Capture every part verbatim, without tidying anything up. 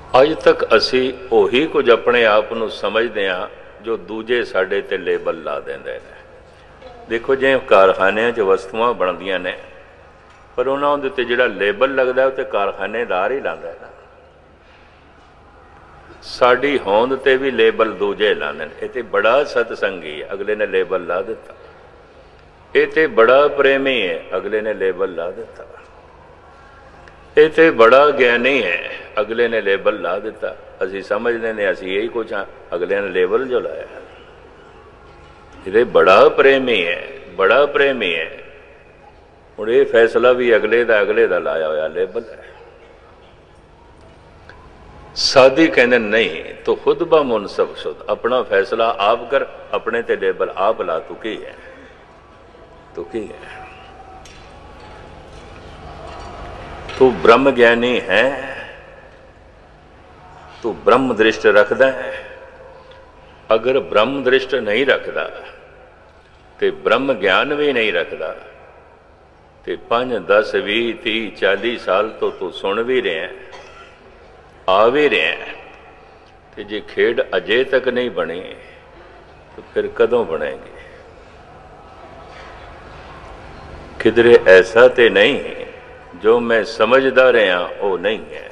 अज तक असी उही कुछ अपने आप को समझते हाँ जो दूजे साडे ते लेबल ला देंदे ने। देखो जिवें कारखानियां च वस्तुआं बनदियां ने पर उन्होंने उत्ते जिहड़ा लेबल लगदा उत्ते कारखानेदार ही लांदा है। साडी होंद ते भी लेबल दूजे लांदे ने। इह ते बड़ा सतसंगी है, अगले ने लेबल ला दिता। इह ते बड़ा प्रेमी है, अगले ने लेबल ला दिता। इह ते बड़ा ज्ञानी है, अगले ने लेबल ला दिता। असी समझते ने असी यही कुछ हाँ, अगले ने लेबल जो लाया। ये बड़ा प्रेमी है, बड़ा प्रेमी है। हुण ये फैसला भी अगले दा अगले दा लाया होया लेबल है। साधी कहते नहीं तो खुद ब मुनसब शुद्ध, अपना फैसला आप कर, अपने ते लेबल आप ला। तू की है, तू की है, तू ब्रह्म ज्ञानी है, तू ब्रह्म दृष्ट रखदा है। अगर ब्रह्म दृष्ट नहीं रखदा ते ब्रह्म ज्ञान भी नहीं रखदा ते पांच दस भी ती चाली साल तो तू सुन भी रहे हैं, आ भी रहे हैं, ते जे खेड अजे तक नहीं बनी तो फिर कदों बनेगी? किधरे ऐसा ते नहीं जो मैं समझदा रहा वो नहीं है,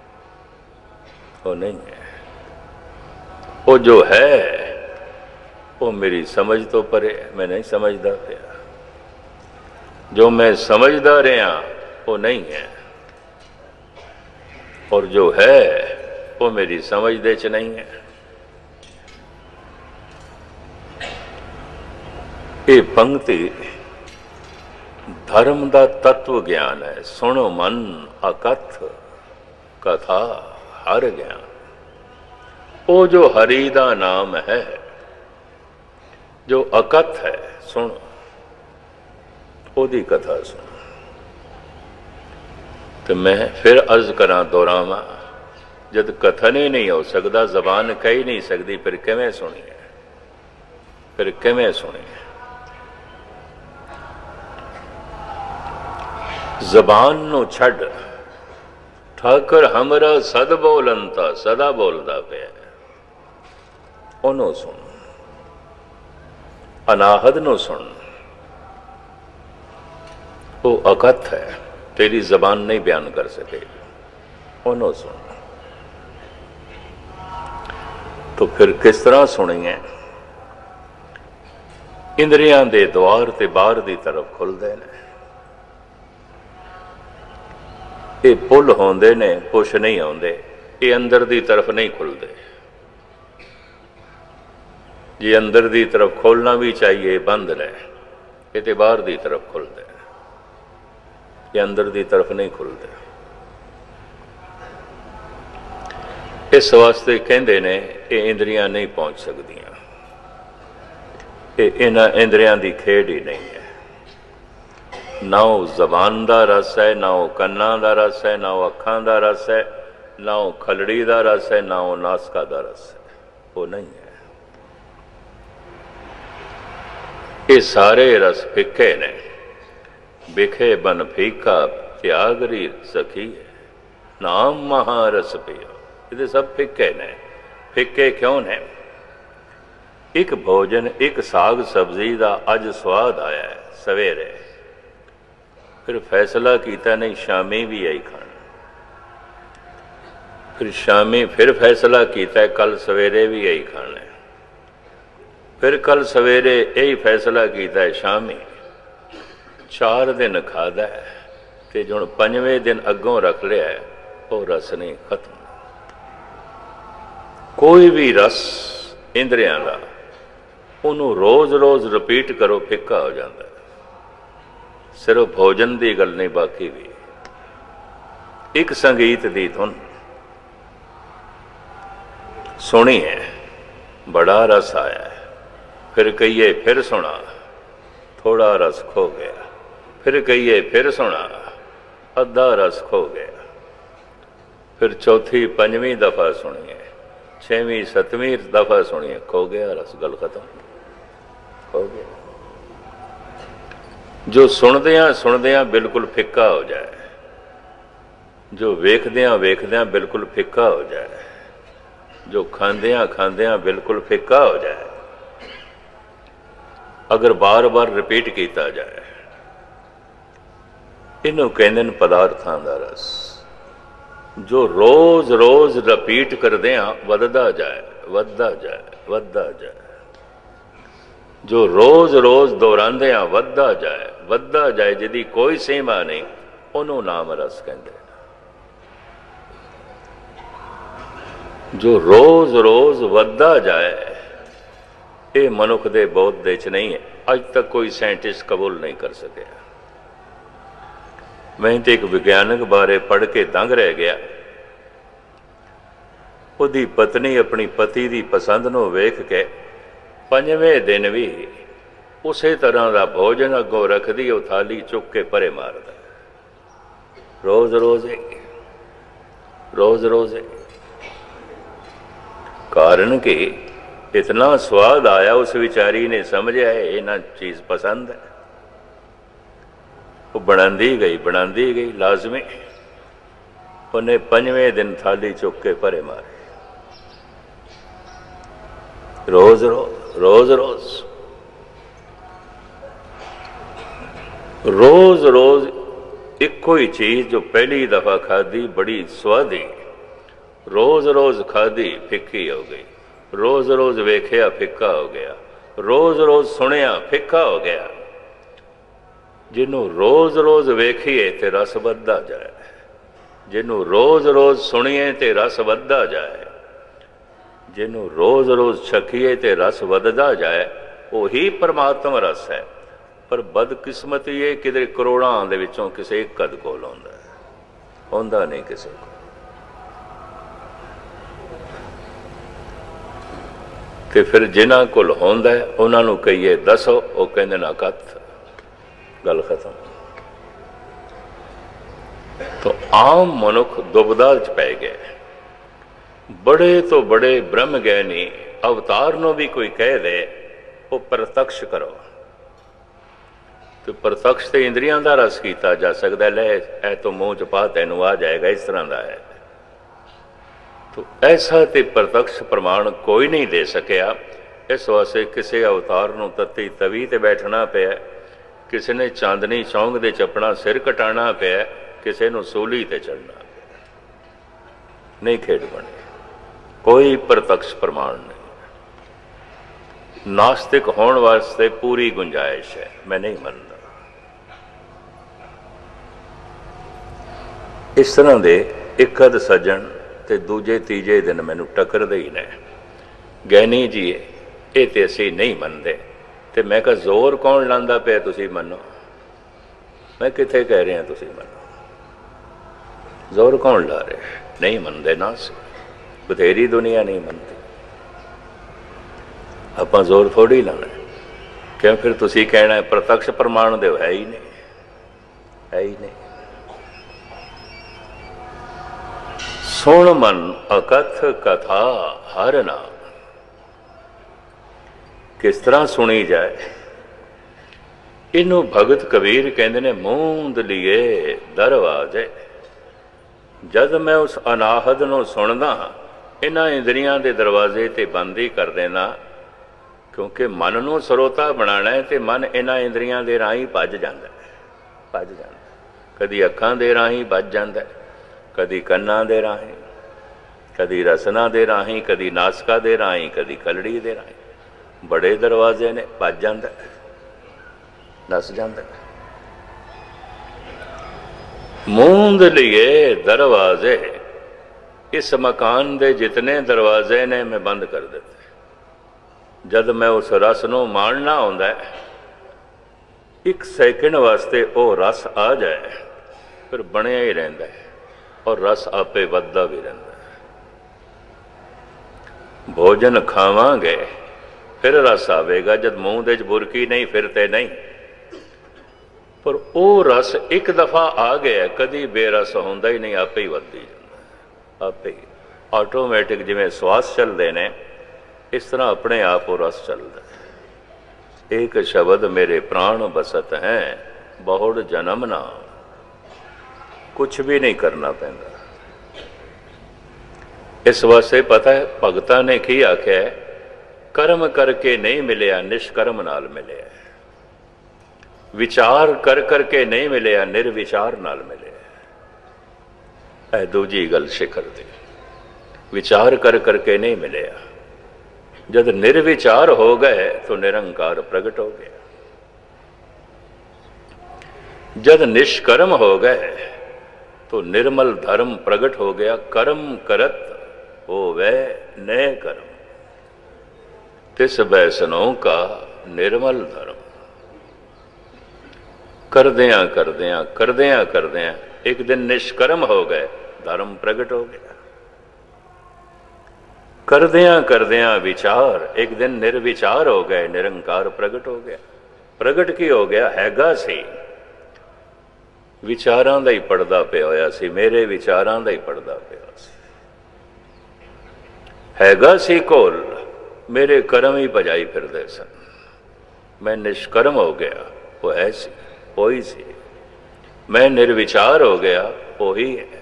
वो नहीं है। वो जो है वो मेरी समझ तो परे, मैं नहीं समझदा पिया। जो मैं समझदा रहा वो नहीं है, और जो है वो मेरी समझ दे च नहीं है। ये पंक्ति धर्म का तत्व ज्ञान है। सुनो मन अकथ कथा हर ज्ञान। वो जो हरि का नाम है, जो अकथ है, सुनो ओदी कथा सुनो। तो मैं फिर अर्ज करा दोहरावां, जब कथन ही नहीं हो सकता, जबान कह ही नहीं सकती, फिर किवें सुनिए, फिर किवें सुनिए? जबान नूं छड्ड, ठाकर हमरा सद बोलंता सदा बोलदा पिया, ओनू सुन। अनाहद नूं सुन, वो अकथ है, तेरी जबान नहीं बयान कर सकेगी, ओनू सुन। तो फिर किस तरह सुनिए? इंद्रियां दे द्वार ते बाहर दी तरफ खुलदे ने। ये पुल होंदे ने, पुछ नहीं आउंदे। ये अंदर दी तरफ नहीं खुलते। ये अंदर दी तरफ खोलना भी चाहिए, बंद ने। ये तो बाहर दी तरफ खुलते, ये अंदर दी तरफ नहीं खुलते। इस वास्ते कहते ने ये इंद्रियां नहीं पहुंच सकदियां। ये इन्हां इंद्रियां दी खेड ही नहीं है। ना वो जबान का रस है, ना वो कन्ना का रस है, ना वो अखां का रस है, ना वो खलड़ी का रस है, ना वो नासका का रस है, वो नहीं है। ये सारे रस फिक्के ने। बिखे बन फीका त्यागरी सखी है, नाम महारस पियो। ये सब फिक्के ने। फिक्के क्यों ने? एक भोजन, एक साग सब्जी का अज स्वाद आया है सवेरे, फिर फैसला किया नहीं शामी भी यही खाना, फिर शामी फिर फैसला किया कल सवेरे भी यही खाना है, फिर कल सवेरे यही फैसला किया है शामी। चार दिन खादा है ते जो पंजवें दिन अगों रख लिया है वो रस नहीं खत्म। कोई भी रस इंद्रियां का उन्होंने रोज रोज रिपीट करो फिक्का हो जाता है। सिर्फ भोजन की गल नहीं, बाकी भी एक संगीत की धुन सुनी है, बड़ा रस आया है, फिर कहिए फिर सुना, थोड़ा रस खो गया, फिर कहिए फिर सुना, अद्धा रस खो गया, फिर चौथी पंजवीं दफा सुनिए, छवीं सतवीं दफा सुनिए, खो गया रस, गल खत्म, खो गया। जो सुनदियां सुनदियां बिल्कुल फिक्का हो जाए, जो वेखद्यां वेखद्यां बिल्कुल फिक्का हो जाए, जो खांद्यां खांद्यां बिल्कुल फिक्का हो जाए, अगर बार बार रिपीट किया जाए, इनू कहते हैं पदार्थां दा रस। जो रोज रोज रिपीट करदियां वधदा जाए, वधदा जाए, वधदा जाए, जो रोज रोज दोहरांदियां वधदा जाए, वधदा जाए, जिहदी कोई सीमा नहीं, उन्होंने नाम रस कहते हैं। जो रोज रोज वधदा जाए, ये मनुख दे बौद्ध दे च नहीं है। अज तक कोई साइंटिस्ट कबूल नहीं कर सकिया। मैं तो एक विज्ञानक बारे पढ़ के दंग रह गया। उहदी पत्नी अपनी पति की पसंद नूं वेख के पंजवें दिन भी उसे तरह का भोजन अगों रखदी, वो थाली चुक के परे मारदा। रोज रोज रोज रोज कारण कि इतना स्वाद आया, उस विचारी ने समझा है ये ना चीज पसंद है, वो बनाती गई बनाती गई, लाजमी उन्हें पंजवें दिन थाली चुक के परे मारे। रोज रोज रोज रोज रोज रोज इको ही चीज जो पहली दफा खाधी बड़ी स्वादी, रोज रोज खाधी फिक्की हो गई, रोज रोज वेख्या फिक्का हो गया, रोज रोज सुनिया फिक्का हो गया। जिन्हों रोज रोज वेखिए ते रस वधदा जाए, जिन्हों रोज रोज सुनिए ते रस वधदा जाए, जिन्हों रोज रोज छकीए ते रस वधदा जाए, वही परमात्मा रस है। पर बदकिस्मती ये किधर करोड़ां दे विचों किसी एक कद कोल आउंदा है, आउंदा नहीं किसी को। ते फिर जिन्हां कोल होंदा है उन्हां नूं कहिए दसो, वो कहंदे ना कथ, गल खत्म। तो आम मनुख दुबदा च पै गए। बड़े तो बड़े ब्रह्म ज्ञानी अवतार नूं भी कोई कह दे वो प्रत्यक्ष करो, तो प्रत्यक्ष तो इंद्रियां का रस किया जा सकता, ले ए तो मुंह च पा तैनू आ जाएगा, इस तरह का है। तो ऐसा तो प्रत्यक्ष प्रमाण कोई नहीं दे सकिया। इस वास्ते किसी अवतार नूं तत्ती तवी ते बैठना पिया, किसी ने चांदनी चौंक दे चपना सिर कटाना पिया, किसी नूं सूली ते चढ़ना पिया। नहीं खेड बनी, कोई प्रत्यक्ष प्रमाण नहीं। नास्तिक होने वास्ते पूरी गुंजाइश है, मैं नहीं मानता। इस तरह के एक अध सज्जन ते दूजे तीजे दिन मैनू टकरदे ही ने, गैनी जी ये तो असी नहीं मनते। तो मैं कहा जोर कौन लांदा पे तुसी मनो, मैं किथे कह रहा तुसी मनो, जोर कौन ला रहे, नहीं मनते ना, बथेरी दुनिया नहीं मनती। आप जोर थोड़ी लाना, क्यों फिर तुसी कहना है प्रत्यक्ष प्रमाण दे, है ही नहीं, है ही नहीं। सुन मन अकथ कथा हर नाम, किस तरह सुनी जाए। इनू भगत कबीर कहते ने मूंद लिए दरवाजे। जद मैं उस अनाहद नूं सुनदा, इन्हां इंद्रियां दे दरवाजे ते बंद ही कर देना, क्योंकि मन नूं सरोता बनाना है तो मन इन्हां इंद्रियां दे राही भज जांदा है, भज जांदा। कदी अखां दे राही भज जांदा है, कदी कन्नां दे राही, कदी रसना दे राही, कदी नासका दे राही, कदी कलड़ी दे राही। बड़े दरवाजे ने, भज जांदा है, नस जांदा है। मूंद लिए दरवाजे, इस मकान दे जितने दरवाजे ने मैं बंद कर दिते। जद मैं उस रस नूं माणना आउंदा है, एक सैकंड वास्ते वो रस आ जाए, फिर बनिया ही रहिंदा है और रस आपे वधदा भी रहिंदा है। भोजन खावांगे फिर रस आवेगा, जब मूँह दे बुरकी नहीं फिरते नहीं, पर वो रस एक दफा आ गया, कदी बेरस होंदा ही नहीं, आपे ही वधदी जांदा, आपे ही ऑटोमैटिक। जिवें श्वास चलते हैं इस तरह अपने आप वो रस चलता है। एक शब्द मेरे प्राण बसत हैं, बहुड़ जन्म नाम। कुछ भी नहीं करना पैंदा। इस वास्ते पता है भगतां ने की आख्या, कर्म करके नहीं मिलिया निष्कर्म नाल मिलिया, विचार कर करके नहीं मिलिया निर्विचार नाल मिलिया। ऐ दूजी गल शिखर दी, विचार कर करके नहीं मिलिया। जब निर्विचार हो गए तो निरंकार प्रकट हो गया। जब निष्कर्म हो गए तो निर्मल धर्म प्रकट हो गया। कर्म करत हो वह नए कर्म, तिस बैसनों का निर्मल धर्म। करदिया करदिया करदिया करदिया एक दिन निष्कर्म हो गए, धर्म प्रकट हो गया। करदिया करदिया विचार एक दिन निर्विचार हो गए, निरंकार प्रकट हो गया। प्रकट की हो गया, हैगा सी विचारां दा ही पड़दा पिया होया सी, मेरे विचारां दा ही पड़दा पिया सी। हैगा सी कोल, मेरे कर्म ही भजाई फिरदे सन। मैं निष्कर्म हो गया, वो है सी वही सी। मैं निर्विचार हो गया, वही है।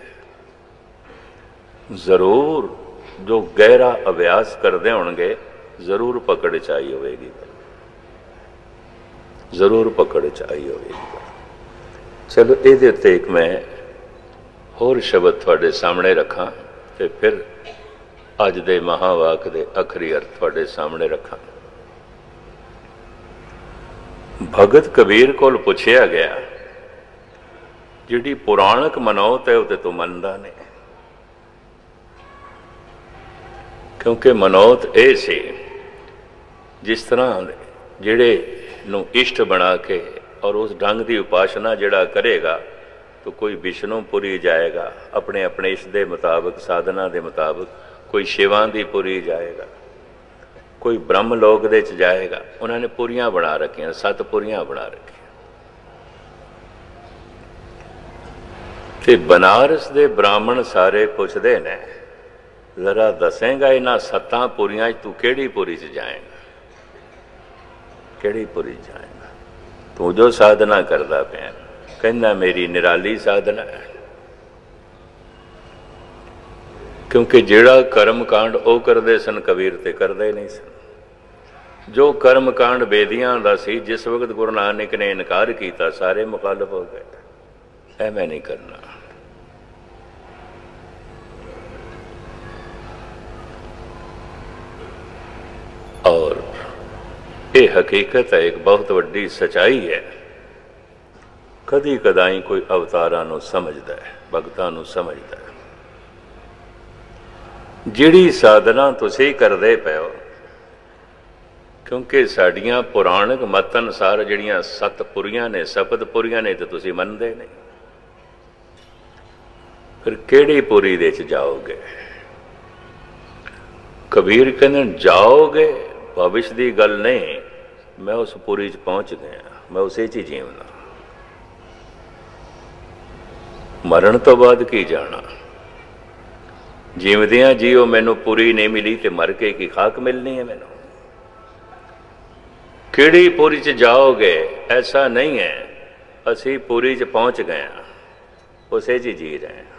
जरूर जो गहरा अभ्यास करते होंगे जरूर पकड़ चाहिए होगी, जरूर पकड़ चाहिए होगी। चलो ये एक मैं होर शब्द थोड़े सामने रखा तो फिर अज दे महावाक दे आखिरी अर्थ थोड़े सामने रखा। भगत कबीर कोल पुछया गया, जिहड़ी पुराणक मनौत है वो तू मनदा नहीं, क्योंकि मनौत ये सी जिस तरह जिहड़े नूं इष्ट बना के और उस ढंग की उपासना जिहड़ा करेगा तो कोई विष्णुपुरी जाएगा अपने अपने इष्ट के मुताबिक, साधना के मुताबिक। कोई शिवां दी पुरी जाएगा, कोई ब्रह्म लोक दे च जाएगा। उन्होंने पुरियां बना रखियां, सत पुरियां बना रखियां। ते बनारस दे ब्राह्मण सारे पुछदे ने, जरा दसेगा इन्हां सत्तां पुरियां तू केड़ी पुरी च जाएगा, केड़ी पुरी जाएगा? तू जो साधना करदा पिया, कहना मेरी निराली साधना है। क्योंकि जिहड़ा कर्म कांड वो करते सन कबीर ते करते नहीं सन। जो कर्म कांड बेदियां दा सी, जिस वक्त गुरु नानक ने इनकार किया सारे मुखालफ हो गए। ऐ मैं नहीं करना। और ये हकीकत है, एक बहुत वड्डी सच्चाई है। कदी कदाई कोई अवतारां नूं समझदा है, भगतां नूं समझदा है। जिहड़ी साधना तुसीं करदे पए हो, क्योंकि साडियां पुराणक मत अनुसार जिहड़ियां सतपुरियां ने, सपतपुरियां ने, तो तुसीं मनदे नहीं। फिर किहड़ी पुरी दे च जाओगे? कबीर कहंदे जाओगे, भविष्य की गल नहीं, मैं उस पुरी च पहुंच गया, मैं उसे च ही जीवना। मरण तो बाद की जाना। जीवदियां जीओ मैनू पुरी नहीं मिली तो मर के की खाक मिलनी है मैनू। किहड़ी पुरी च जाओगे? ऐसा नहीं है असी पुरी च पहुंच गए, उसे च जी रहे हैं।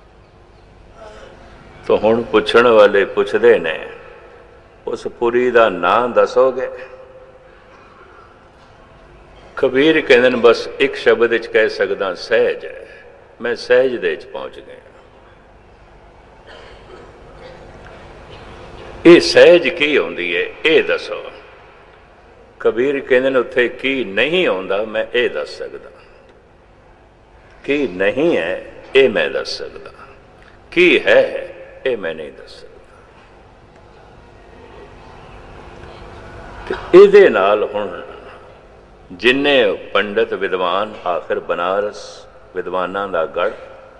तो हुण पुछण वाले पुछदे ने, उस पुरी का नाम दसोगे? कबीर कहते हैं बस एक शब्द च कह सकदा, सहज है। मैं सहज दे च पहुंच गया। ये सहज की होंदी है, ये दसो। कबीर कहते हैं उत्थे की नहीं आउंदा, मैं ये दस सकदा। की नहीं है ये मैं दस सकदा, की है ये मैं नहीं दस सकदा। इहदे नाल हुण जिन्ने पंडित विद्वान, आखिर बनारस विद्वानां दा गढ़,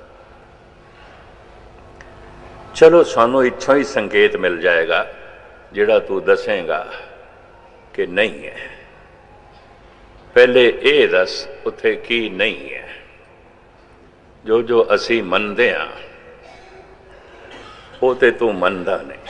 चलो सानू इत्थों ही संकेत मिल जाएगा जिहड़ा तू दसेगा कि नहीं है। पहले ये दस उत्थे की नहीं है। जो जो असी मनदे हां वो ते तू मनदा नहीं।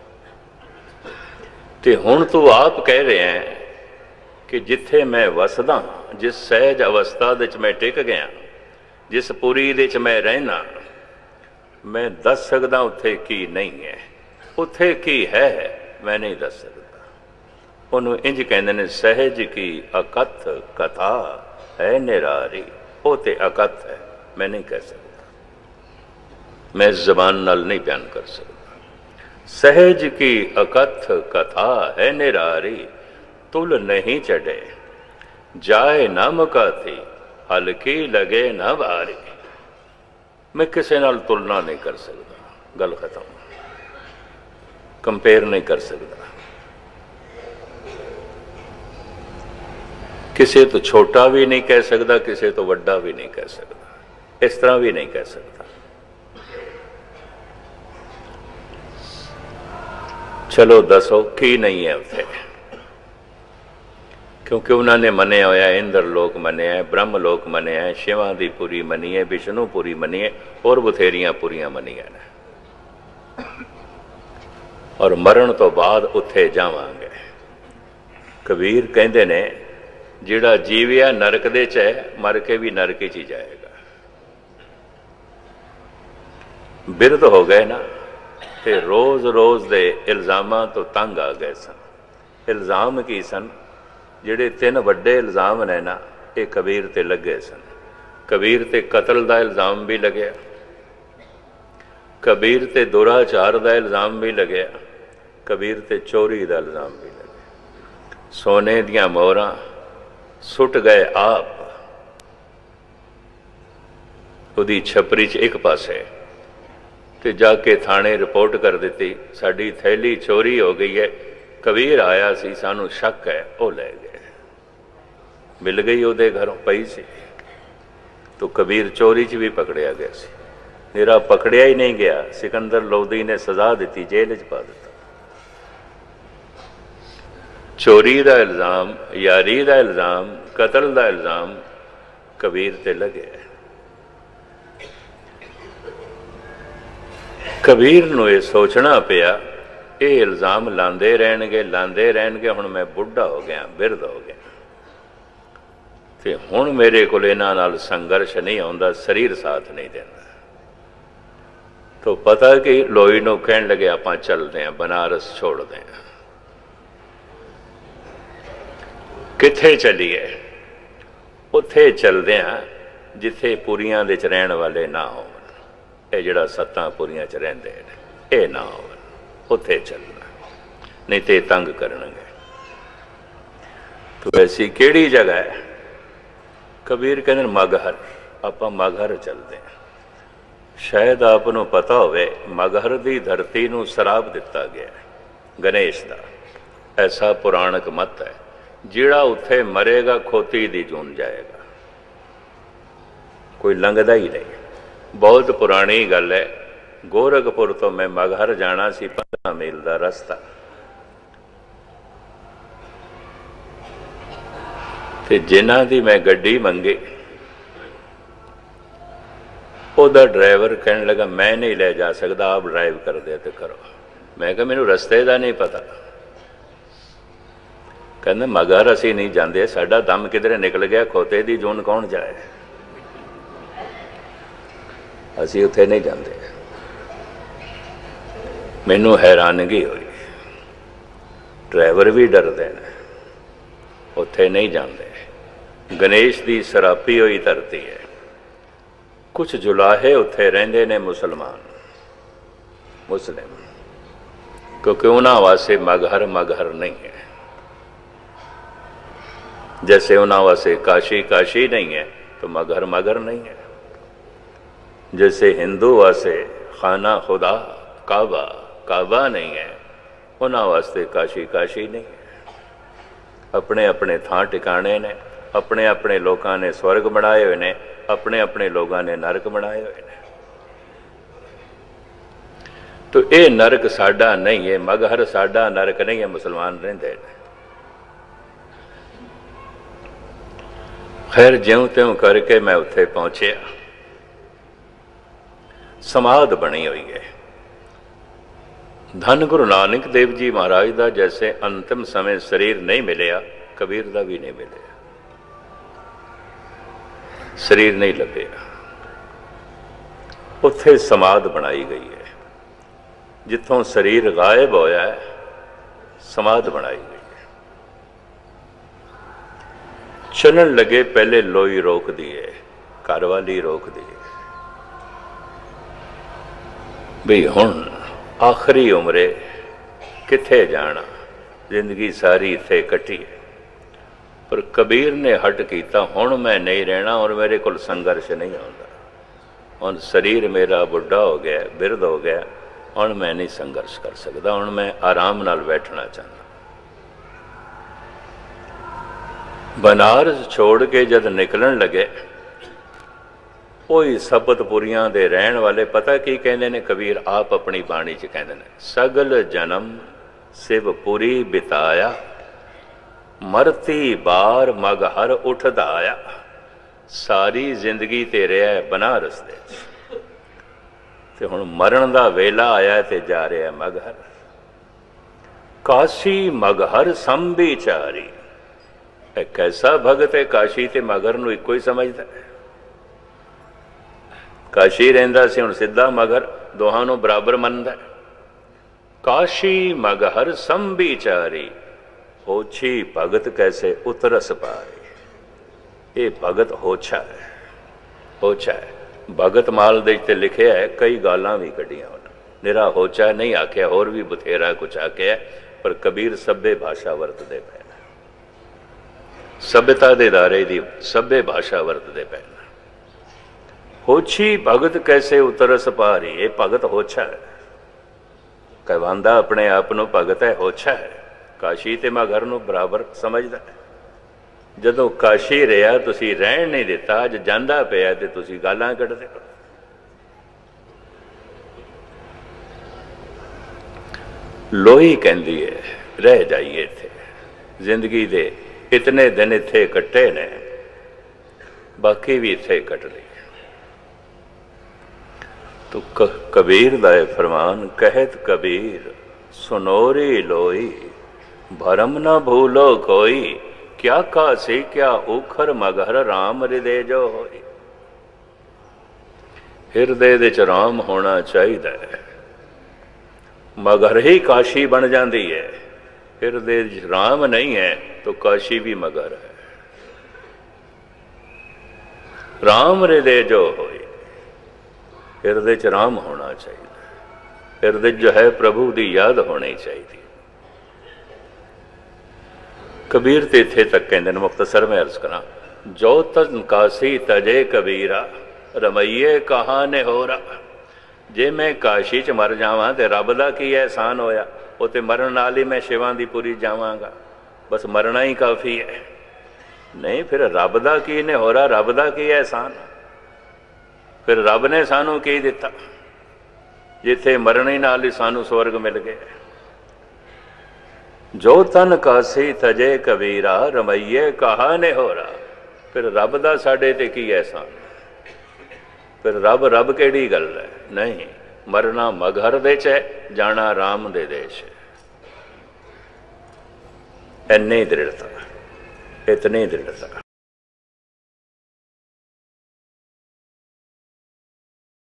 ते हुण तू आप कह रहे हैं कि जिथे मैं वसदा, जिस सहज अवस्था दे च मैं टिक गया, जिस पुरी दे च मैं रहना मैं दस सकदा उत्थे की नहीं है, उत्थे की है मैं नहीं दस सकदा। उन्होंने इंज कहते हैं सहज की अकथ कथा है निरारी, वो तो अकथ है मैं नहीं कह सकता, मैं इस जबान नाल नहीं बयान कर सकता। सहज की अकथ कथा है निरारी, तुल नहीं चढ़े जाए न मुकाती, हल्की लगे न भारी। मैं किसी नाल तुलना नहीं कर सकता, गल खत्म, कंपेयर नहीं कर सकता। किसी तो छोटा भी नहीं कह सकता, किसी तो वड्डा भी नहीं कह सकता, इस तरह भी नहीं कह सकता। चलो दसो की नहीं है उत्थे, क्योंकि उन्होंने मनिया होया इंद्र लोक मनिया है, ब्रह्म लोक मनिया है, शिवा दी पुरी मनी है, विष्णुपुरी मनी है, और बथेरियां पुरियां मनिया ने। और मरण तो बाद उत्थे जावांगे। कबीर कहते ने जिहड़ा जीविया नरक दे च है, मर के भी नरक ही जाएगा। बिरध हो गए ना, ते रोज रोज दे इल्जामां तो तंग आ गए सन। इल्जाम की सन, जिहड़े तीन वड्डे इल्जाम ने ना, ये कबीर ते लगे सन। कबीर ते कतल का इल्जाम भी लग्या, कबीर ते दुराचार का इल्जाम भी लग्या, कबीर ते चोरी का इल्जाम भी लग्या। सोने दियां मोहरां सुट गए आप, उहदी छपरी च एक पासे, ते जाके थाने रिपोर्ट कर दी साड़ी थैली चोरी हो गई है। कबीर आया सी, सानू शक है, वो ले गए। मिल गई उहदे घरों पई सी, तो कबीर चोरी च भी पकड़िया गया सी। मेरा पकड़िया ही नहीं गया, सिकंदर लोधी ने सजा दी, जेल च पा दिता। चोरी का इल्जाम, यारी का इल्जाम, कतल का इल्जाम कबीर ते लगे। कबीर नूं ये सोचना पिया, ये इल्जाम लांदे रहणगे लांदे रहणगे, हुण मैं बुढ़ा हो गया, बिरध हो गया, ते हुण मेरे कोल इन्हां नाल संघर्ष नहीं आउंदा, शरीर साथ नहीं देंदा। तो पता कि लोई नूं कहण लगे आपां चलदे हां, बनारस छोड़दे हां। किथे चलीए? उत्थे चलदे हां जिथे पुरियां दे च रहण वाले ना होवन, ये जिहड़ा सत्तां पुरियां च रहिंदे ने ये ना होवन, उत्थे चलना, नहीं तो तंग करनगे। तो ऐसी किहड़ी जगह है? कबीर कहते मगहर, आपां मगहर चलते हैं। शायद आप नूं पता होवे, मगहर दी धरती नूं सराप दिता गया है गणेश दा, ऐसा पुराणक मत है। जिहड़ा उत्थे मरेगा खोती दी जून जाएगा, कोई लंघदा ही नहीं। बहुत पुरानी गल है। गोरखपुर तो मैं मगहर जाना सी, पंद्रह मील का रस्ता, ते जिन्हां दी मैं गड्डी मंगी, ओदा ड्राइवर कहने लगा मैं नहीं ले जा सकता, आप ड्राइव कर दे तो करो। मैं कहा मैनूं रस्ते का नहीं पता। कहते मगहर असीं नहीं जाते, साडा दम किधरे निकल गया, खोते दी जून कौन जाए, असीं उत्थे नहीं जाते। मैनू हैरानगी हुई, ड्राइवर भी डरते हैं, उत्थे नहीं जाते। गणेश की सरापी हुई धरती है। कुछ जुलाहे उत्थे रहिंदे ने मुसलमान, मुस्लिम, क्योंकि उन्हां वास्ते मगहर मगहर नहीं है। जैसे उन्हां वास्ते काशी काशी नहीं है, तो मगहर मगहर नहीं है। जैसे हिंदू वास्ते खाना खुदा काबा काबा नहीं है, उन्हां वास्ते काशी काशी नहीं है। अपने अपने थां टिकाने ने, अपने अपने लोगों ने स्वर्ग बनाए हुए ने, अपने अपने लोगों ने नरक बनाए हुए ने। तो ये नरक साडा नहीं है, मगहर साडा नरक नहीं है, मुसलमान रहिंदे ने। खैर ज्यों त्यों करके मैं उत्थे पहुंचया। समाध बनी हुई है। धन गुरु नानक देव जी महाराज का जैसे अंतिम समय शरीर नहीं मिलया, कबीर का भी नहीं मिलया, शरीर नहीं लभ्या। उत्थे समाध बनाई गई है। जिथों शरीर गायब होया है, समाध बनाई गई है। चलन लगे पहले लोई रोक दिए, कारवाली रोक दी भी हुण आखिरी उम्रे किथे जाना, जिंदगी सारी इत्थे कटी है। पर कबीर ने हट किया, हुण मैं नहीं रहना और मेरे को संघर्ष नहीं आता। हुण शरीर मेरा बुढ़ा हो गया, बिरध हो गया, हुण मैं नहीं संघर्ष कर सकता, हुण मैं आराम नाल बैठना चाहता। बनारस छोड़ के जद निकलन लगे, कोई सपतपुरियां दे रहन वाले पता की कहते ने, कबीर आप अपनी बाणी च कहते हैं, सगल जन्म शिवपुरी बिताया, मरती बार मगहर उठदा आया। सारी जिंदगी ते रहा है बनारस दे, ते हुण मरण दा वेला आया ते जा रहा है मगहर। काशी मगहर संबिचारी, एक ऐसा भगत है काशी ते मगहर नूं इक्को ही समझदा है। काशी रहिंदा सी, हुण सिद्धा मगहर, दोहां नूं बराबर मनदा है। काशी मगहर संबिचारी, होछी भगत कैसे उतरस पाए। ये भगत होछा है, होछा है। भगत माल दे ते लिखिया है, कई गालां भी कढ़ियां उन्हां, निरा होछा नहीं आख्या, होर भी बथेरा कुछ आख्या, पर कबीर सभ्य भाषा वरतदे पे, सभ्यता दे दायरे दी सभ्य भाषा वरतदे पे। होछी भगत कैसे उतरस पारी, ये भगत होछा है। कहवांदा अपने आप नूं भगत है, होछा है। काशी ते मगहर नूं बराबर समझदा है। जदों काशी रहा तुसी रहन नहीं दिता, अज जांदा पिया ते तुसी गालां कढदे हो। लोई कहंदी है, रह जाइए इत्थे, जिंदगी दे इतने दिन इत्थे कट्टे ने, बाकी भी इत्थे कट लई। तो कबीर दा फरमान, कहत कबीर सुनोरी लोई, भरम न भूलो कोई, क्या काशी क्या उखर मगहर राम हृदय जो होई। हिरदे दे च राम होना चाहिए, मगहर ही काशी बन जाती है। हिरदे च राम नहीं है तो काशी भी मगहर है। राम हृदय जो होई, हिरदे च राम होना चाहिए। हिरदे जो है प्रभु की याद होनी चाहिए। कबीर ते इत्थे तक कहते हैं, मुख्तसर में अर्ज करा, जो तन काशी तजे कबीरा, रमैये कहा ने होरा। जे मैं काशी च मर जावां ते रब दा की एहसान होया, वो ते मरण नाल ही मैं शिवां दी पुरी जावांगा, बस मरना ही काफ़ी है। नहीं, फिर रब दा की ने होरा, रब दा की एहसान, फिर रब ने सानू की दिता, जिथे मरण ही नाल ही सानू स्वर्ग मिल गया। जो तन काशी तजे कबीरा, रमैये कहा ने होरा। फिर रब दा साडे ते की एहसान, फिर रब रब केड़ी गल है। नहीं, मरना मगहर दे च है, जाना राम दे देश है। इन्नी दृढ़ता, इतनी दृढ़ता।